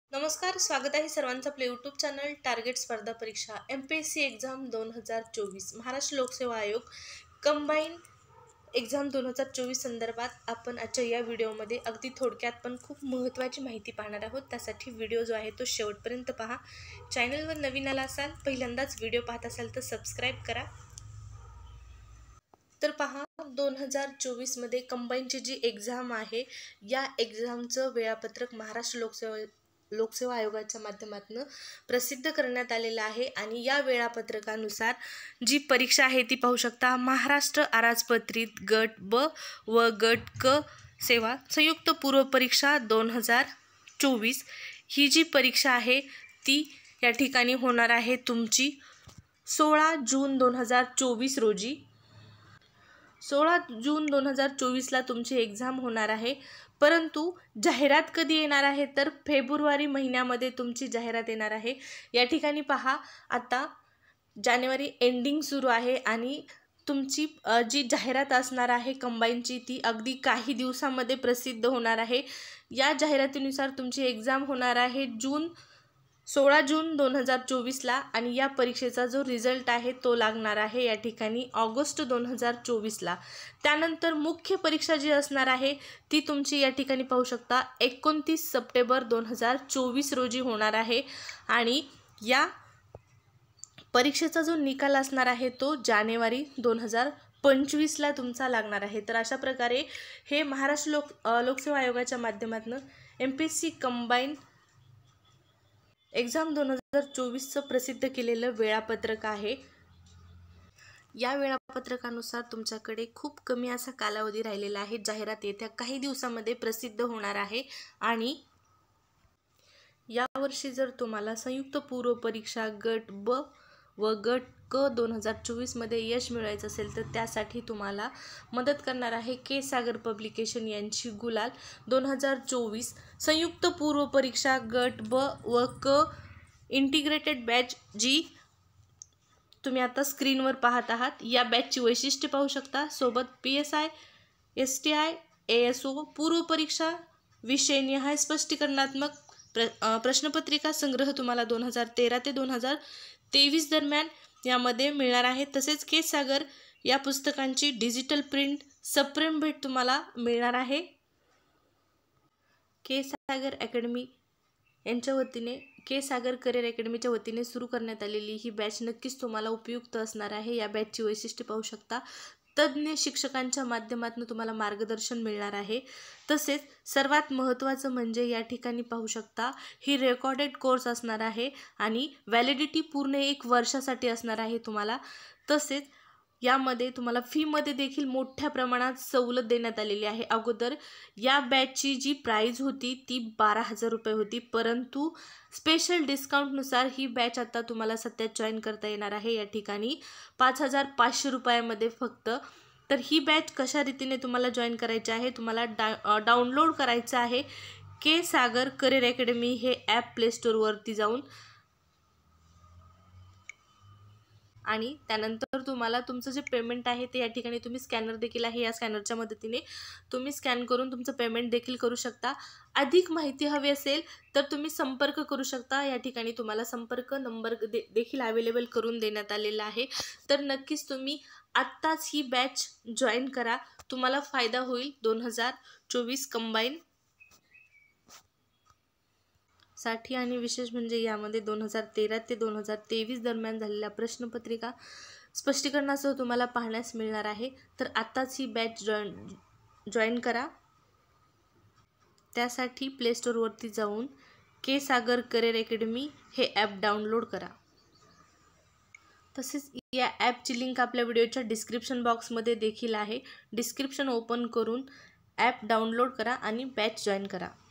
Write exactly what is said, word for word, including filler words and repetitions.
नमस्कार, स्वागत आहे सर्वांचं आपल्या यूट्यूब चॅनल टार्गेट स्पर्धा परीक्षा M P S C exam दोन हजार चोवीस महाराष्ट्र लोकसेवा आयोग कंबाईन एक्झाम दोन हजार चोवीस संदर्भात आपण आजच्या या व्हिडिओमध्ये अगदी थोडक्यात पण खूप महत्त्वाची माहिती पाहणार आहोत। त्यासाठी व्हिडिओ जो आहे तो शेवटपर्यंत पहा। चॅनलवर नवीन आला असाल, पहिल्यांदाच व्हिडिओ पाहत असाल तर सबस्क्राईब करा। तर पहा, दोन हजार चोवीसमध्ये कंबाईनची जी एक्झाम आहे या एक्झामचं वेळापत्रक महाराष्ट्र लोकसेवा लोकसेवा आयोगाच्या माध्यमातून प्रसिद्ध करण्यात आलेलं आहे आणि या वेळापत्रकानुसार जी परीक्षा आहे ती पाहू शकता। महाराष्ट्र अराजपत्रित गट ब व गट क सेवा संयुक्त पूर्व परीक्षा दोन हजार चोवीस ही जी परीक्षा आहे ती या ठिकाणी होणार आहे तुमची सोळा जून दोन हजार चोवीस रोजी। सोळा जून दोन हजार चोवीसला तुमची एक्झाम होणार आहे, परंतु जाहिरात कधी येणार आहे तर फेब्रुवारी महिन्यामध्ये तुमची जाहिरात येणार आहे। या ठिकाणी पहा, आता जानेवारी एंडिंग सुरू आहे आणि तुमची जी जाहिरात असणार आहे कंबाईनची ती अगदी काही दिवसांमध्ये प्रसिद्ध होणार आहे। या जाहिरातीनुसार तुमची एक्झाम होणार आहे जून सोळा जून दोन हजार चोवीसला आणि या परीक्षेचा जो रिझल्ट आहे तो लागणार आहे या ठिकाणी ऑगस्ट दोन हजार चोवीसला। त्यानंतर मुख्य परीक्षा जी असणार आहे ती तुमची या ठिकाणी पाहू शकता एकोणतीस सप्टेंबर दोन हजार चोवीस रोजी होणार आहे आणि या परीक्षेचा जो निकाल असणार आहे तो जानेवारी दोन हजार पंचवीसला तुमचा लागणार आहे। तर अशा प्रकारे हे महाराष्ट्र लोक लोकसेवा आयोगाच्या माध्यमातून M P S C combine exam दोन हजार चोवीसचं प्रसिद्ध केलेलं वेळापत्रक आहे। या वेळापत्रकानुसार तुमच्याकडे खूप कमी असा कालावधी राहिलेला आहे। जाहिरात येत्या काही दिवसांमध्ये प्रसिद्ध होणार आहे आणि यावर्षी जर तुम्हाला संयुक्त पूर्व परीक्षा गट ब व गट क दोन हजार चोवीसमध्ये यश मिळवायचं असेल तर त्यासाठी तुम्हाला मदत करणार आहे के सागर पब्लिकेशन यांची गुलाल दोन हजार चोवीस संयुक्त पूर्व परीक्षा गट ब व क इंटिग्रेटेड बॅच जी तुम्ही आता स्क्रीनवर पाहत आहात। या बॅचची वैशिष्ट्ये पाहू शकता। सोबत P S I, S T I, A S O पूर्व परीक्षा विषयनिहाय स्पष्टीकरणात्मक प्र प्रश्नपत्रिका संग्रह तुम्हाला दोन हजार तेरा ते दोन हजार तेवीस दरम्यान यामध्ये मिळणार आहे। तसेच के सागर या पुस्तकांची डिजिटल प्रिंट सप्रेम भेट तुम्हाला मिळणार आहे। के सागर अकॅडमी यांच्या वतीने के सागर करिअर अकॅडमीच्या वतीने सुरू करण्यात आलेली ही बॅच नक्कीच तुम्हाला उपयुक्त असणार आहे। या बॅचची वैशिष्ट्ये पाहू शकता। तज्ज्ञ शिक्षकांच्या माध्यमातून तुम्हाला मार्गदर्शन मिळणार आहे। तसेच सर्वात महत्त्वाचं म्हणजे या ठिकाणी पाहू शकता ही रेकॉर्डेड कोर्स असणार आहे आणि व्हॅलिडिटी पूर्ण एक वर्षासाठी असणार आहे तुम्हाला। तसेच यामध्ये तुम्हाला फीमध्ये देखील मोठ्या प्रमाणात सवलत देण्यात आलेली आहे। अगोदर या बॅचची जी प्राईज होती ती बारा हजार रुपये होती, परंतु स्पेशल डिस्काउंटनुसार ही बॅच आता तुम्हाला सध्या जॉईन करता येणार आहे या ठिकाणी पाच हजार पाचशे रुपयामध्ये फक्त। तर ही बॅच कशा रीतीने तुम्हाला जॉईन करायची आहे, तुम्हाला डा डाउनलोड करायचं आहे के सागर करिअर अकॅडमी हे ॲप प्ले स्टोअरवरती जाऊन आणि त्यानंतर तुम्हाला तुमचं जे पेमेंट आहे ते या ठिकाणी तुम्ही स्कॅनर देखील आहे, या स्कॅनरच्या मदतीने तुम्ही स्कॅन करून तुमचं पेमेंट देखील करू शकता। अधिक माहिती हवी असेल तर तुम्ही संपर्क करू शकता। या ठिकाणी तुम्हाला संपर्क नंबर दे देखील अवेलेबल करून देण्यात आलेला आहे। तर नक्कीच तुम्ही आत्ताच ही बॅच जॉईन करा, तुम्हाला फायदा होईल। दोन हजार चोवीस कंबाईन साठी आणि विशेष म्हणजे यामध्ये दोन हजार तेरा ते दोन हजार तेवीस दरम्यान झालेल्या प्रश्नपत्रिका स्पष्टीकरणासह तुम्हाला पाहण्यास मिळणार आहे। तर आत्ताच ही बॅच जॉईन जॉईन करा। त्यासाठी प्ले स्टोअरवरती जाऊन के सागर करिअर अकॅडमी हे ॲप डाउनलोड करा। तसेच या ॲपची लिंक आपल्या व्हिडिओच्या डिस्क्रिप्शन बॉक्समध्ये देखील आहे। डिस्क्रिप्शन ओपन करून ॲप डाउनलोड करा आणि बॅच जॉईन करा।